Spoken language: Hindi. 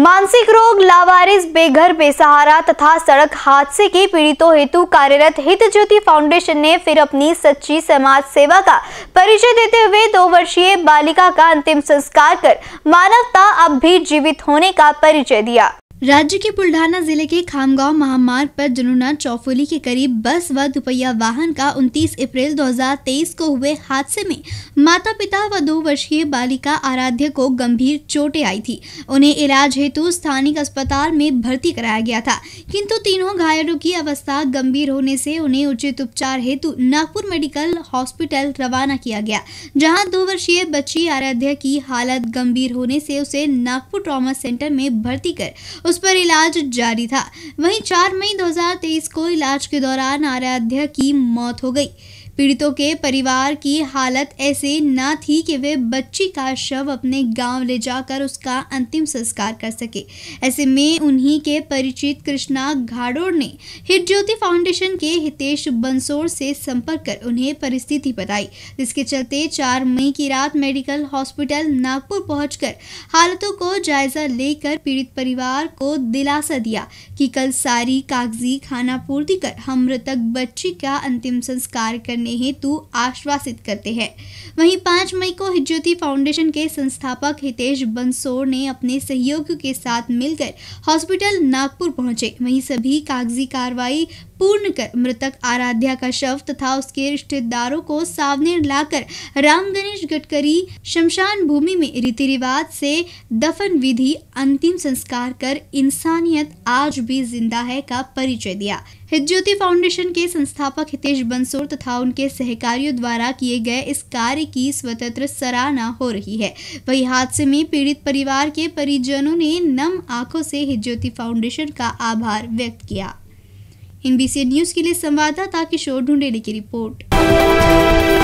मानसिक रोग, लावारिस, बेघर, बेसहारा तथा सड़क हादसे के पीड़ितों हेतु कार्यरत हित ज्योति फाउंडेशन ने फिर अपनी सच्ची समाज सेवा का परिचय देते हुए 2 वर्षीय बालिका का अंतिम संस्कार कर मानवता अब भी जीवित होने का परिचय दिया। राज्य के बुल्ढाना जिले के खामगांव महामार्ग पर जनुना चौफुली के करीब बस व दुपहिया वाहन का 29 अप्रैल 2023 को हुए हादसे में माता पिता व 2 वर्षीय बालिका आराध्य को गंभीर चोटें आई थी। उन्हें इलाज हेतु स्थानीय अस्पताल में भर्ती कराया गया था, किंतु तीनों घायलों की अवस्था गंभीर होने से उन्हें उचित उपचार हेतु नागपुर मेडिकल हॉस्पिटल रवाना किया गया, जहाँ 2 वर्षीय बच्ची आराध्य की हालत गंभीर होने से उसे नागपुर ट्रॉमा सेंटर में भर्ती कर उस पर इलाज जारी था। वहीं 4 मई 2023 को इलाज के दौरान आराध्य की मौत हो गई। पीड़ितों के परिवार की हालत ऐसे न थी कि वे बच्ची का शव अपने गांव ले जाकर उसका अंतिम संस्कार कर सके। ऐसे में उन्हीं के परिचित कृष्णा घाड़ोड़ ने हित ज्योति फाउंडेशन के हितेश बंसोड़ से संपर्क कर उन्हें परिस्थिति बताई, जिसके चलते 4 मई की रात मेडिकल हॉस्पिटल नागपुर पहुंचकर हालतों को जायजा लेकर पीड़ित परिवार को दिलासा दिया कि कल सारी कागजी खाना पूर्ति कर हम मृतक बच्ची का अंतिम संस्कार करने हेतु आश्वासित करते हैं। वहीं 5 मई को हित ज्योति फाउंडेशन के संस्थापक हितेश बंसोड़ ने अपने सहयोगियों के साथ मिलकर हॉस्पिटल नागपुर पहुंचे। वहीं सभी कागजी कार्रवाई पूर्ण कर मृतक आराध्या का शव तथा उसके रिश्तेदारों को सामने लाकर राम गणेश गडकरी शमशान भूमि में रीति रिवाज से दफन विधि अंतिम संस्कार कर इंसानियत आज भी जिंदा है का परिचय दिया। हित ज्योति फाउंडेशन के संस्थापक हितेश बंसोड़ तथा उनके सहकारियों द्वारा किए गए इस कार्य की स्वतंत्र सराहना हो रही है। वही हादसे में पीड़ित परिवार के परिजनों ने नम आंखों से हित ज्योति फाउंडेशन का आभार व्यक्त किया। NBC न्यूज के लिए संवाददाता किशोर ढूंढेली की रिपोर्ट।